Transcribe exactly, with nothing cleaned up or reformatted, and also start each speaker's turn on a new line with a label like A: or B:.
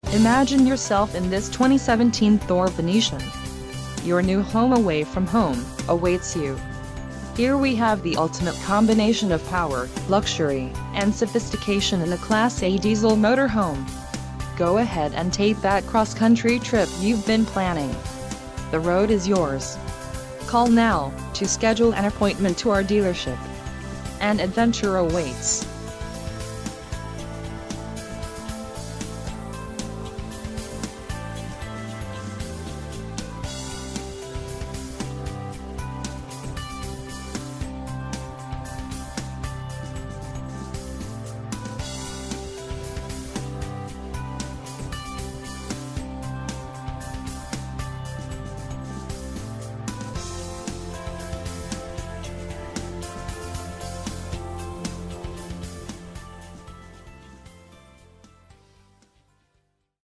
A: Imagine yourself in this twenty seventeen THOR Venetian. Your new home away from home awaits you. Here we have the ultimate combination of power, luxury, and sophistication in a Class A diesel motorhome. Go ahead and take that cross-country trip you've been planning. The road is yours. Call now to schedule an appointment to our dealership. An adventure awaits.